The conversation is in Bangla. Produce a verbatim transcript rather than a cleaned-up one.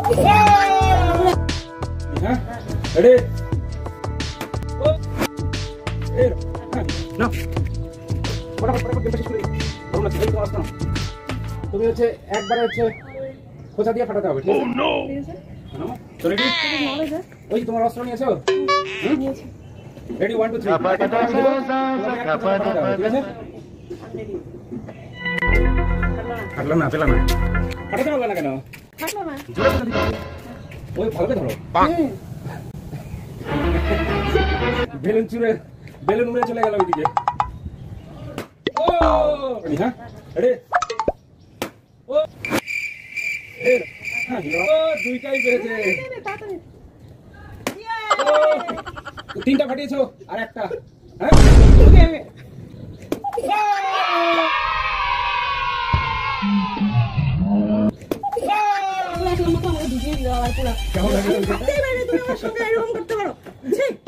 হ্যাঁ রেডি না ফটাফট ফটাফট গেমটা শেষ করে দিই। বলুন না সেই তোমার আসতো না। তুমি হচ্ছে একবারে হচ্ছে খোঁচা দিয়ে ফাটাতে হবে, ঠিক আছে? তো রেডি? ওই তোমার অস্ত্র নিয়েছো? নিয়েছি। Ready one two three. ঠিক আছে? ফাটলো না, পেলাম না। ফাটাতে পারবে না কেন? ফাটলো না। জোরে ফাটাতে পারবে। ওই ভালো করে ধরো। বেলুন চুরে বেলুন উড়ে চলে গেল ওইদিকে। ও রেডি হ্যাঁ রেডি ও ও দুইটাই পেরেছে। তিনটা ফাটিয়েছো আর একটা হ্যাঁ কেমন লাগে?